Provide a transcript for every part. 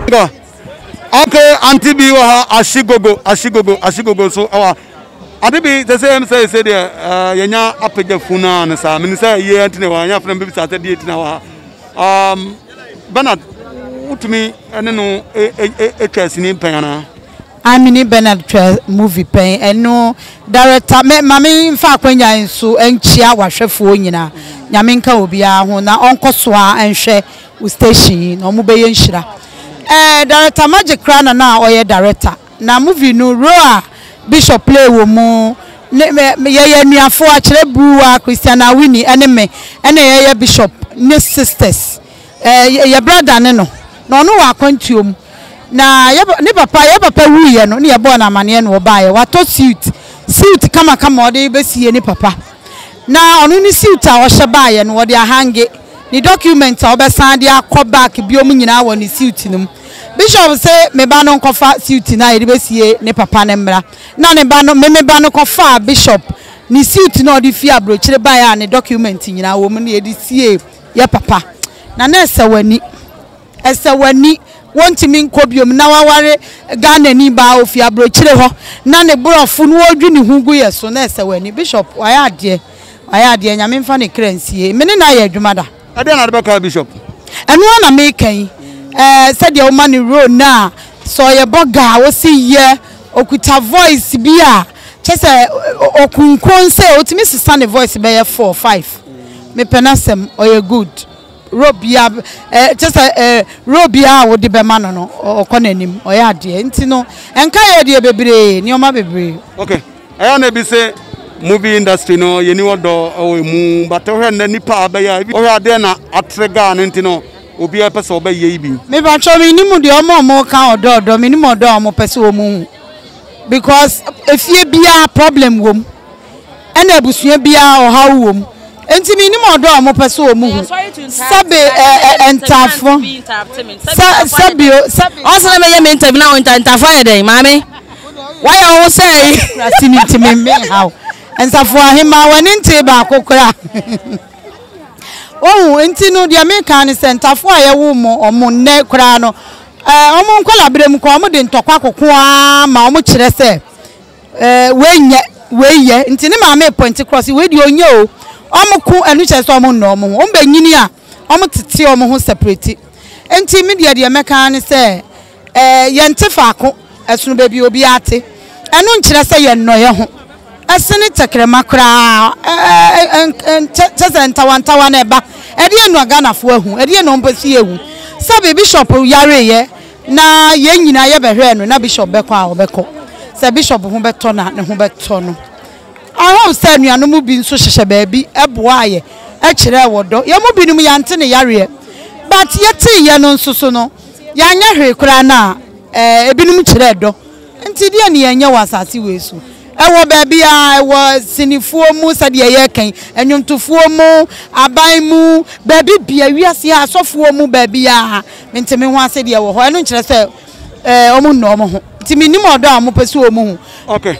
Okay, Auntie B wa ashigogo so Adibi the same say there yenya apagya funa na sa me say ye antine wa nya funa be start dey tina wa Bernard utumi ene no ekasini panyana Amini Bernard movie pen eno director mami mfa kwanya nso enchia wahwefo nyina nyame nka obia ho na onkosoa enhwe u station no mo be ye nhira director Magic Crown na oye director na movie no Roa Bishop play wo mu ye nuafo a kire Bruwa Christiana Winnie ene me ene ye Bishop ne sisters ye brother ne no no wa kwantuom na ne papa wuye no ne ye born amane no obaye wato suit kama ode besie ne papa na onu ni suit a wo hye no ode ahange ni document a obesan de akoback biom nyina wo ni suit num Bishop say me ba no nkofa suit na ye besie ne papa ne mra na ne ba no me ba no kofa Bishop ni suit na ode fi abrochire ba ya ne document nyina wo mu ne ye di sie ye papa na esewani wontimi nkobiom na waware Ghana ni ba ofi abrochire ho na ne brofo no odwi ne hugu ye so na esewani Bishop wayade nyame mfa ne kransie me ne na ye adwumada ade na de ka Bishop eno na me kan said your money road na so ye boga wo si ye okuta voice bia chese okunkon se otimi sisa ne voice be ye 4 5 me penasem oye good robia chese robia wo de be ma no okonanim oye ade nti no enka ye de bebre ni o ma bebre okay aya na bi se movie industry no ye ni wodo mu but hwe na nipa be ya hwe ade na atrega no nti no obi a pese oba ye bi me ba cho me nimu de omo kan odo me nimu odo omo pese omu because efie bia problem wom ena abusua bia oha wom enti me nimu odo omo pese omu sabe entafo sabe also me ye me interview na entafo ye den mami why you say rasiniti me how entafo ahima wani nti ba kokora oh enti no dia me kan sentafo a ye wo mo omo ne kra no omo nkola brem ko omo de ntokwa kokoa ma omo kire se weye enti ne ma me point cross we di onye o omo ku enu che se omo no omo be nyini a omo tete omo ho separate enti me dia me kan se ye ntefa ko esunu ba bi obi ate enu nkire se ye no ye ho asene tekrema kra ntawa na eba edi enu Ghana fo ahu edi enu mpesi ehu sabe Bishop yare ye na ye nyina ye behwe no na Bishop beko a obeko se Bishop hu beto na ne hu beto no aho se nuanu mu bi nso hyehye baabi eboa ye e kire wodo ye mu binum ya nte ne yare but ye ti ye no nso so no ya nya hwe kra na ebinum kire do nti die ne ye nya wasase wesu ewo baby ewo sinifuo mu sade ye kan enwontofuo mu aban mu baby bia wiase asofuo mu baby a menteme ho asade ye wo ho eno nkire se omu no omo ho timi nim odo a mo pese omu ho okay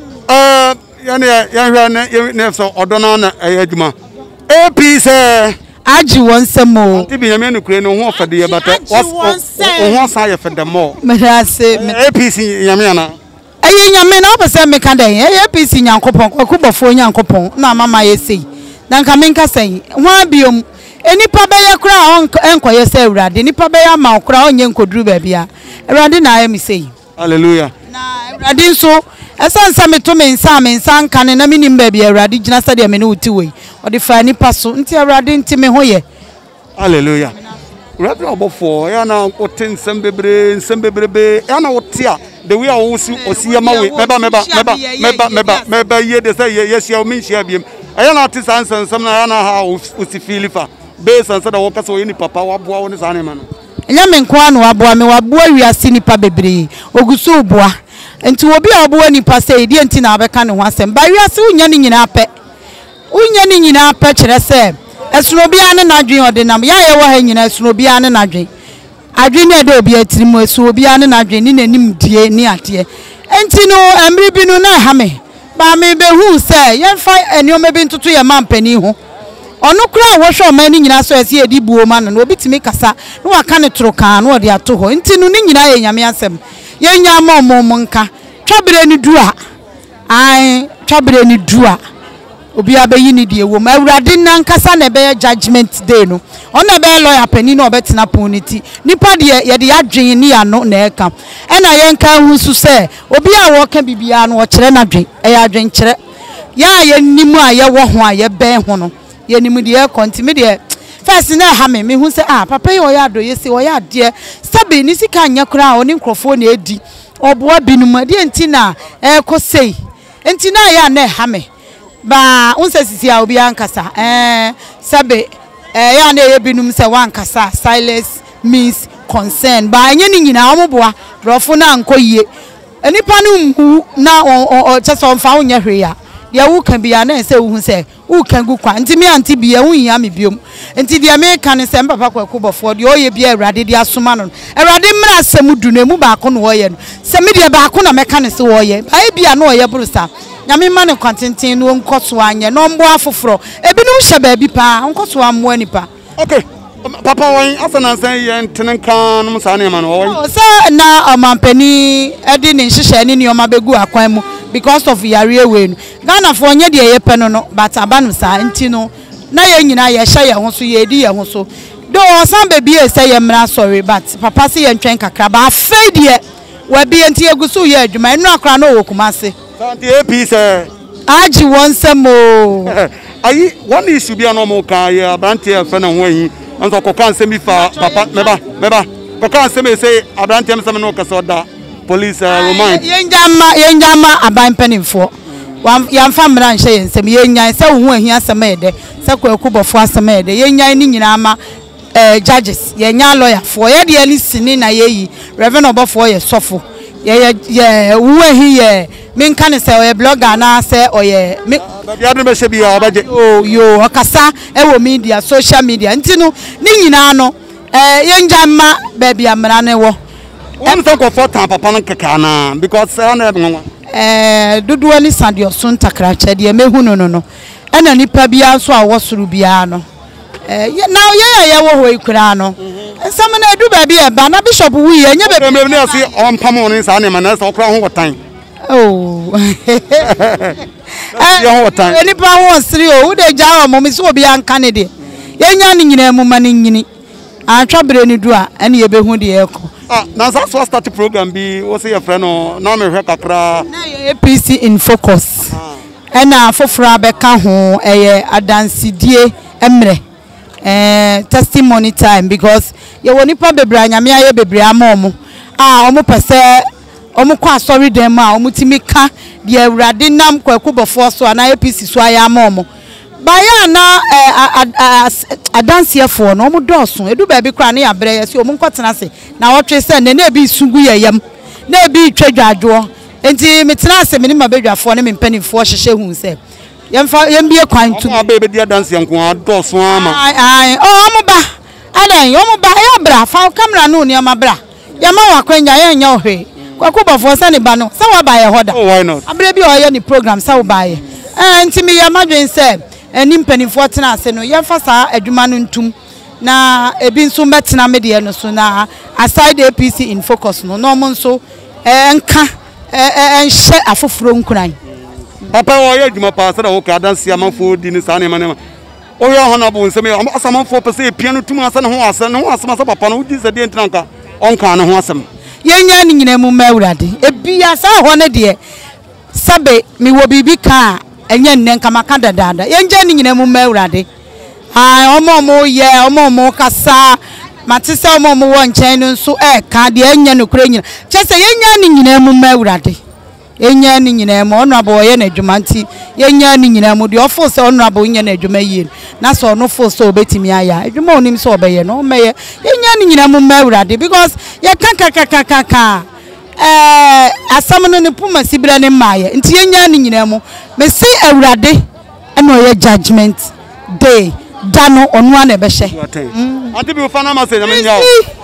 ya hwa ne so odo na adwuma AP se aji wonsemo tibi nyame no kure no ho ofade ye bata ho sa ye fede mo merase AP si nyame ana ayi nyame na obese me kan den APC nyankopon kwakubofo nyankopon na mama yesei na nka me nka sei ho abiom enipa be ye kura enkoye se Awurade nipa be ya ma kura onye nkoduru ba bia Awurade na ayi me sei hallelujah na Awurade nso esansa me to me nsa nkan na me nim ba bia Awurade gina sade me ne wuti wei odi fa nipa so nti Awurade nti me ho ye hallelujah Rabbi obofo ya na ote nsem bebre ya na otia the way I osi ma we meba ye de say yes ya o min share biem aya na ati sansam na ya na ha osi filifa be sansa da woka so ni papa waboa woni sa ne ma no enya me nko anu waboa me waboa wiase nipa bebre ogusu oboa enti obi oboa nipa say die enti na abeka ne ho asem ba wiase unya ni nyina pe kire se esuno bia ne nadwen odinam ya ye wo ha nyina esuno bia ne nadwen adwen ne de obi atirimu esuno bia ne nadwen ni nanim die ni ate enti no emri bi no na ha me ba me be hu se ye fa enioma bi ntutu ye mampani ho ono kura wo hwe oman ni nyina so ese edi buo ma no obi timi kasa no waka ne toro kan no ode ato ho nti no ni nyina ye nyame asem ye nya ma omo nka twabere ni dua ai twabere ni dua obi abeyi ni die wo ma awurade nan kasa na be judgment day no ona be lawyer pani no obetena puniti nipa de ye de adwen ni ano na eka e na ye nka hu su se obi a wo ka bibia no o kire na dwen e ya adwen kire ya ye nimu a ye wo ho a ye ben ho no ye nimu de e kontimi de first na ha me hu se papa ye o ya do ye se o ya de sabe ni sika anya kura oni nkrofo na edi oboa binum de ntina e ko sei ntina ya na ha me ba unse sisi a obi ankasa sabe ya na ye binum se wankasa silence means concern ba anye ni nyina omoboa brofo na ankoyie enipa no mhu na o chese onfa onye hwe ya de wo kan bia na se wo hu se wo kan gu kwa ntimi anti bia wo hia me biom nti de me kan se mpapa kwakobofo de oye bia awrade de asoma no awrade mra asem du na mu ba ko no oye no se me de ba ko na me kan se oye ai bia na oye burusa nyame ma ne kwantintin no nkoso anye no mbo afoforo ebinum hye ba bi pa nkoso ammo anipa okay papa wan asana san ye ntenen kan no sa ne ma no wan so na amampani edi ne nhihye ne ne oma begu akwan mu because of yare we no Ghana for onye de ye pe no but abanu sa nti no na ye nyina ye hye ye ho so ye di ye ho so do san baby e say ye mra sorry but papa say ye ntwen kakra ba afei de we bi enti egusu ye adwuma enu akra na wo kumase santi AP say aji wonsem o ayi one issue bia no mo kan ye abante e fe na ho ayi anso ko kan se mi fa papa meba ko kan se me say abante am se me no ka so da police remind yenjama aban penifo yamfa mra nhye yensem yenyan se wo hu ahia semede se kwakubofo asemede yenyan ni nyina ama judges yenya lawyer for ye de ani sini na yeyi reverend obofo ye sofo ye wo ahi ye menka ne se oye blogger na se oye ya de be hye bia obaje yo akasa e wo media social media ntino ni nyina no yenjama ba bia mra ne wo I'm talking for time, Papa Kakana, because I never do any Sandio soon Takracha, dear Mehuno no. And any Pabia so I was Rubiano. Now, yeah, Kurano. And some do baby a banner bishop, we never see on Pamonis animals or crown what time. Oh, any power was 3 or would a jar moments will be uncanny. Yan in a woman. I trouble any dua and ye be who the echo. Now that's what start the program be. What's your friend or no me kakra? APC in focus. And now for Frabeka home a dance die emre. Testimony time because you won't be branya me a baby amomo. Omo pese omo kwa sorry dem a omo timika de awrade nam kwakubofo so na APC so aya amomo. Baya na adanse for no omo doso edu ba bi kra na ya bre yesi omo nkotena se na wotwe se na na bi sungu yeyam na bi twadwadwo enti metena se me ni mabedwafo ne me mpanifo hyehye hu se yembie kwan tu abebe dia adanse nko adoso ama omo ba adan omo ba ya bra fa camera no ni ama bra ya ma wakwanya ya nya ohwe kwakubofo se ne ba no se wa ba ye hoda why not abre bi oye ni program se wo ba ye enti me ya madwen se eni mpanifo tena ase no yemfa saa adwuma no ntum na ebi nso metena media no so na aside APC in focus no no mo nso enka enhye afoforo nkuran papa wo ye adwuma pa se da wo ka danse amanfo di ni saa ne manema o ye ho na bo nsem asamanfo pese epia no tum ase ne ho asem papa no udi se de ntanka onka ne ho asem yenya ni nyina mu mawurade ebia saa ho ne de sabe mi wo bibi ka enye nne nka maka dadada yenje ni nyina mu mawurade omo ye omo kasa matise omo wo nchen no nso ka de enye no kure nyina chese yenya ni nyina mu mawurade yenya ni nyina mu ono abo ye na adwuma nti yenya ni nyina mu de ofo se ono abo nya na adwuma yie na so ono fo so obetimi aya adwuma onim so obeye no meye yenya ni nyina mu mawurade because ye kaka asam no ne puma sibira ne maaye nti yenya ni nyina mu mesi awurade eno ye judgment day dano onu ana be hye ante bi final message na menyawo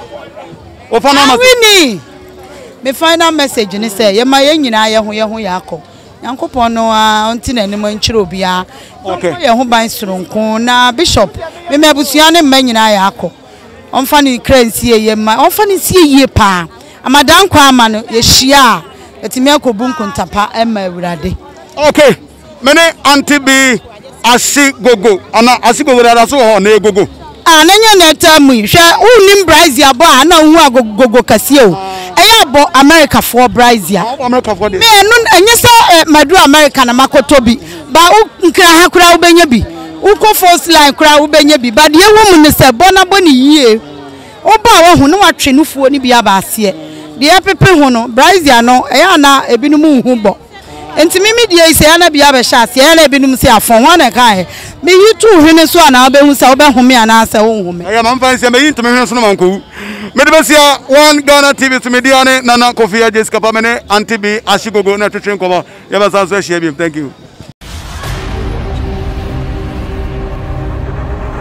o final message me final message ni say ye ma ye nyina ye ho yakọ Yankopon no onti na nim nkyere obia okay ye ho ban soronko na bishop me mabusua ne mma nyina ya akọ onfa ni kransi ye ma onfa ni sie yie pa amadan kwa ama no ye hia etimi akobu nkontapa emma awurade okay mene anti bi asigogo ana asigogo da so ho na egogo ananya na tamu hwe unim brazil abo ana hu agogo kase o eya abo america for brazil america for me no enye se madu america na makotobi ba nkra ha kura ubenya bi uko first line kura ubenya bi ba de ewu mu ne se bona boni yie oba wa hu no watwe nufuo ni bi abaase de epepe hu no brazil no eya na ebinum hu bo enti mimi die ise ya na bia be sha ase ya na ebinum se afon wa na kan me yitu hwene so na obehu se obehome ana ase wo home ya man fan se me yinto me hwene so no man ko me de besia one Ghana TV to media ne Nana Kofi Jessica Pamene anti bi asigogo na twetwe nkomo ya ba san so ahia bi thank you